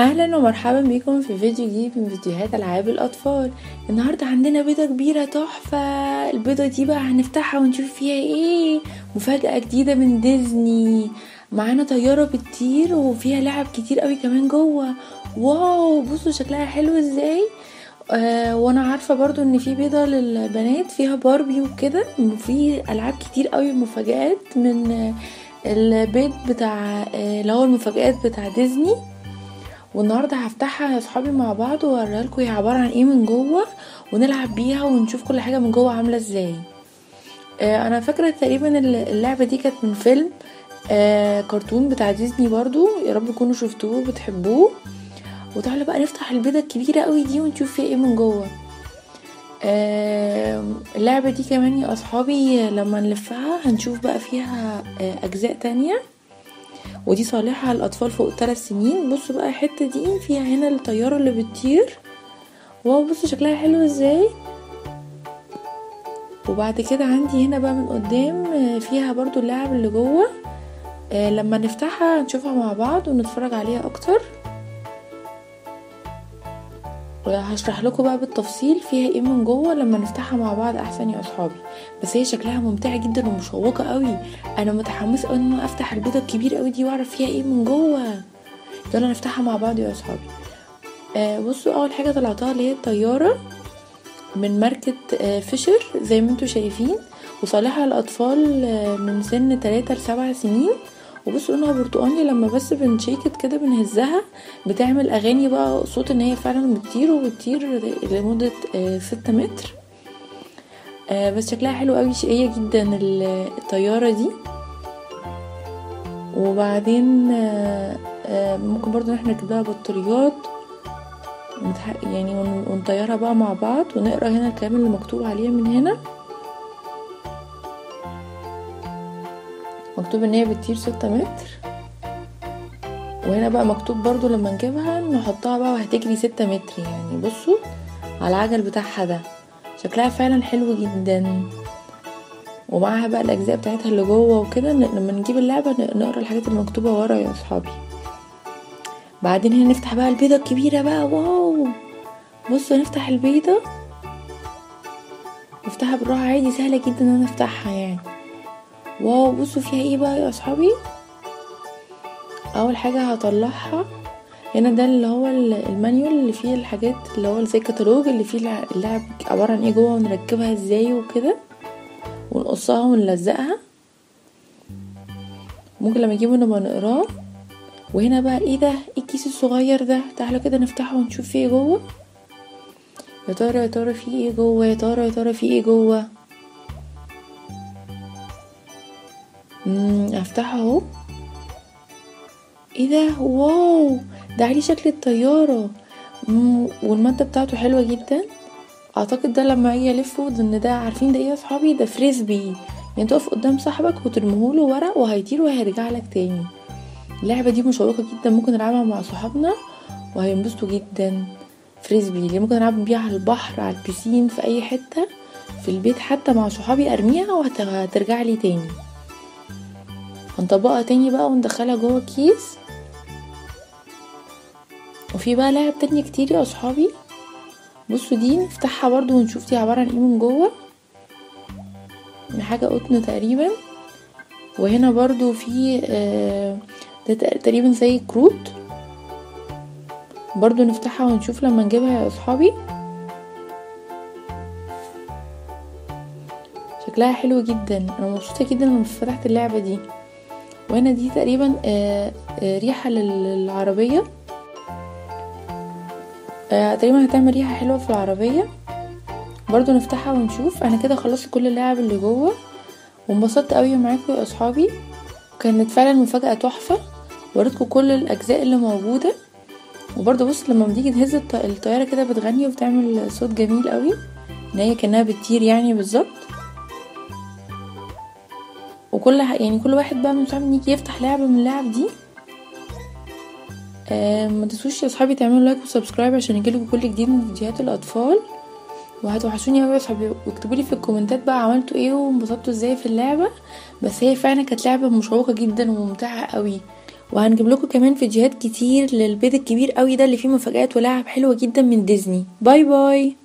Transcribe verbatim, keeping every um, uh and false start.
اهلا ومرحبا بكم في فيديو جديد من فيديوهات العاب الاطفال. النهارده عندنا بيضه كبيره تحفه. البيضه دي بقى هنفتحها ونشوف فيها ايه. مفاجاه جديده من ديزني. معانا طياره بتطير وفيها لعب كتير قوي كمان جوه. واو، بصوا شكلها حلو ازاي. آه وانا عارفه برضو ان في بيضه للبنات فيها باربي وكده، وفي العاب كتير قوي مفاجآت من آه البيت بتاع آه اللي هو المفاجآت بتاع ديزني. والنهارده هفتحها يا صحابي مع بعض واوريها لكم هي عباره عن ايه من جوه، ونلعب بيها ونشوف كل حاجه من جوه عامله ازاي. آه انا فاكره تقريبا اللعبه دي كانت من فيلم آه كرتون بتاع ديزني برضو، يا رب تكونوا شفتوه وبتحبوه. وتعالوا بقى نفتح البيضه الكبيره قوي دي ونشوف فيها ايه من جوه. آه اللعبه دي كمان يا اصحابي لما نلفها هنشوف بقى فيها آه اجزاء تانية، ودي صالحة للأطفال فوق ثلاث سنين. بصوا بقى الحتة دي فيها هنا الطيارة اللي بتطير. واو، بصوا شكلها حلو ازاي. وبعد كده عندي هنا بقى من قدام فيها برضو اللعب اللي جوه. آه لما نفتحها هنشوفها مع بعض ونتفرج عليها اكتر، وهشرح لكم بقى بالتفصيل فيها ايه من جوه لما نفتحها مع بعض احسن يا اصحابي. بس هي شكلها ممتع جدا ومشوقه قوي. انا متحمسه قوي ان انا افتح البيضه الكبيره قوي دي واعرف فيها ايه من جوه. يلا نفتحها مع بعض يا اصحابي. آه بصوا، اول حاجه طلعتها اللي هي الطياره من ماركه آه فيشر زي ما انتم شايفين، وصالحه للاطفال آه من سن ثلاثة لسبع سنين. وبصوا لونها برتقاني، لما بس بنشيكت كده بنهزها بتعمل اغاني بقى صوت ان هي فعلا بتطير وبتطير لمده آه ستة متر. آه بس شكلها حلو قوي، شقيه جدا الطياره دي. وبعدين آه آه ممكن برضو احنا نركب لها بطاريات يعني ونطيرها بقى مع بعض. ونقرا هنا الكلام اللي مكتوب عليها من هنا، مكتوب ان هي بتطير ستة متر. وهنا بقى مكتوب برضو لما نجيبها نحطها بقى وهتجري ستة متر. يعني بصوا على العجل بتاعها ده، شكلها فعلا حلو جدا. ومعاها بقى الاجزاء بتاعتها اللي جوه وكده. لما نجيب اللعبه نقرا الحاجات المكتوبه ورا يا اصحابي. بعدين هنا نفتح بقى البيضه الكبيره بقى. واو، بصوا نفتح البيضه، نفتحها بالراحه عادي، سهله جدا ان انا افتحها يعني. واو، بصوا فيها ايه بقى يا اصحابي. اول حاجه هطلعها هنا ده اللي هو المانيول اللي فيه الحاجات اللي هو زي الكتالوج اللي فيه اللعب عباره عن ايه جوه، ونركبها ازاي وكده، ونقصها ونلزقها. ممكن لما نجيبه نبقى نقراه. وهنا بقى ايه ده، ايه الكيس الصغير ده، تعالوا كده نفتحه ونشوف فيه ايه جوه. يا ترى يا ترى فيه ايه جوه، يا ترى يا ترى فيه ايه جوه. امم افتحه اهو. ايه ده، واو، ده عليه شكل الطياره. مم. والماده بتاعته حلوه جدا. اعتقد ده لما اجي الفه ان ده، عارفين ده ايه يا صحابي، ده فريسبي. يعني تقف قدام صاحبك وترميهوله ورق وهيطير وهيرجع لك تاني. اللعبه دي مشوقه جدا، ممكن نلعبها مع صحابنا وهينبسطوا جدا. فريسبي اللي ممكن نلعب بيها على البحر، على البسين، في اي حته، في البيت حتى مع صحابي، ارميها وهترجع لي تاني. هنطبقها تاني بقى وندخلها جوه كيس. وفي بقى لعب تانية كتير يا اصحابي. بصوا دي نفتحها برضو ونشوف دي عباره عن ايه من جوه. حاجه قطن تقريبا. وهنا برضو في آه ده تقريبا زي كروت، برضو نفتحها ونشوف لما نجيبها يا اصحابي. شكلها حلو جدا، انا مبسوطه جدا لما فتحت اللعبه دي. وهنا دي تقريبا آه آه ريحه للعربيه. آه تقريبا هتعمل ريحه حلوه في العربيه. برضو نفتحها ونشوف. انا كده خلصت كل اللعب اللي جوه وانبسطت قوي معاكم يا اصحابي. كانت فعلا مفاجاه تحفه، وريتكم كل الاجزاء اللي موجوده. وبرضو بص لما بتيجي تهز الطياره كده بتغني وبتعمل صوت جميل قوي، ان هي كانها بتطير يعني بالظبط. وكل يعني كل واحد بقى من صحابي يجي يفتح لعبه من اللعب دي. آه ما تنسوش يا اصحابي تعملوا لايك وسبسكرايب عشان يجيلكوا كل جديد من فيديوهات الاطفال. وهتوحشوني قوي يا صحابي، واكتبوا لي في الكومنتات بقى عملتوا ايه وانبسطتوا ازاي في اللعبه. بس هي فعلا كانت لعبه مشوقه جدا وممتعه قوي، وهنجيب لكم كمان فيديوهات كتير للبيض الكبير قوي ده اللي فيه مفاجآت ولعب حلوة جدا من ديزني. باي باي.